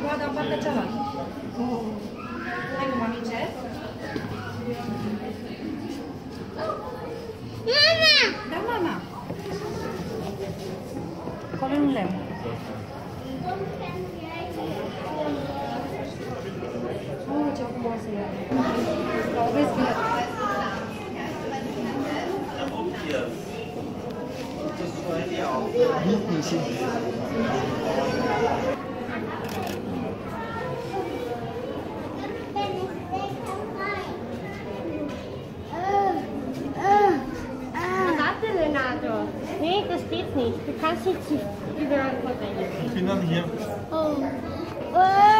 roada în partea cealaltă. Hai cu mamice. Mama! Da, mama. Acolo nu lemn. Ce frumoasă e. O vezi bine. Hinten sind Warte, Renato. Nee, das geht nicht. Du kannst nicht überall verdrängen. Ich bin dann hier. Oh.